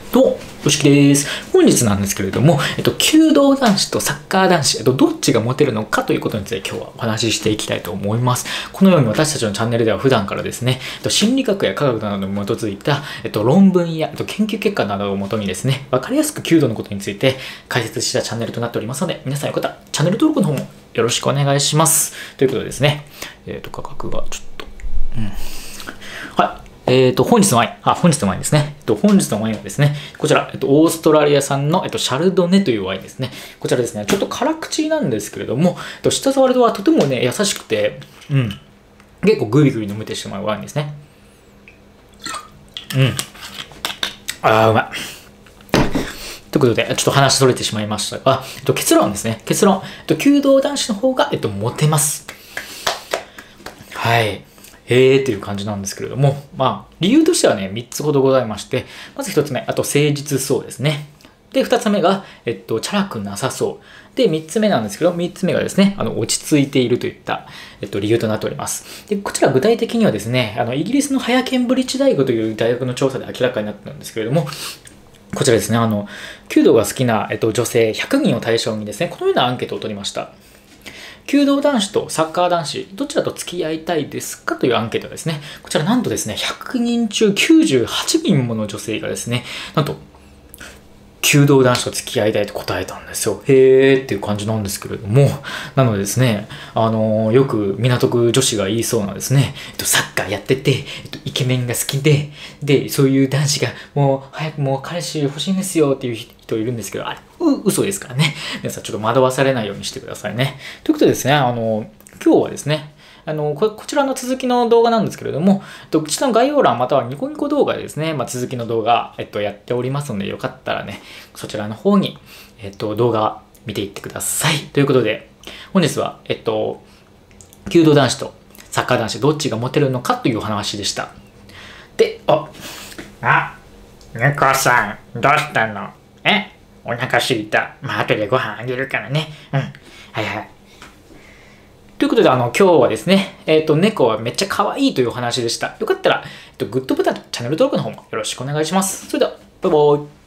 どうも、よしきです。本日なんですけれども、弓道男子とサッカー男子、どっちがモテるのかということについて今日はお話ししていきたいと思います。このように私たちのチャンネルでは普段からですね、心理学や科学などに基づいた、論文や、研究結果などをもとにですね、わかりやすく弓道のことについて解説したチャンネルとなっておりますので、皆さんよかったらチャンネル登録の方もよろしくお願いします。ということでですね、価格がちょっと、はい。本日のワインですね。本日のワインはですね、こちら、オーストラリア産の、シャルドネというワインですね。こちらですね、ちょっと辛口なんですけれども、舌触りはとてもね、優しくて、結構グビグビ飲めてしまうワインですね。うまい。ということで、ちょっと話それてしまいましたが、結論ですね。結論。弓道男子の方が、モテます。はい。という感じなんですけれども、理由としてはね、3つほどございまして、まず1つ目、誠実そうですね。で、2つ目が、チャラくなさそう。で、3つ目なんですけど、3つ目がですね、落ち着いているといった、理由となっております。で、こちら具体的にはですね、イギリスのハヤケンブリッジ大学という大学の調査で明らかになったんですけれども、こちらですね、弓道が好きな、女性100人を対象にですね、このようなアンケートを取りました。弓道男子とサッカー男子、どちらと付き合いたいですかというアンケートですね。こちらなんとですね、100人中98人もの女性がですね、なんと、弓道男子と付き合いたいと答えたんですよ。へーっていう感じなんですけれども、なのでですね、よく港区女子が言いそうなですね、サッカーやってて、イケメンが好きで、そういう男子がもう早くもう彼氏欲しいんですよっていう人いるんですけど、あれ、嘘ですからね。皆さんちょっと惑わされないようにしてくださいね。ということでですね、今日はですね、こちらの続きの動画なんですけれども、下の概要欄またはニコニコ動画でですね、続きの動画、やっておりますので、よかったらね、そちらの方に、動画見ていってください。ということで、本日は、弓道男子とサッカー男子、どっちがモテるのかというお話でした。で、 猫さん、どうしたの？お腹すいた。後でご飯あげるからね。はいはい。 ということで、今日はですね、猫はめっちゃ可愛いというお話でした。よかったら、グッドボタンとチャンネル登録の方もよろしくお願いします。それでは、バイバイ。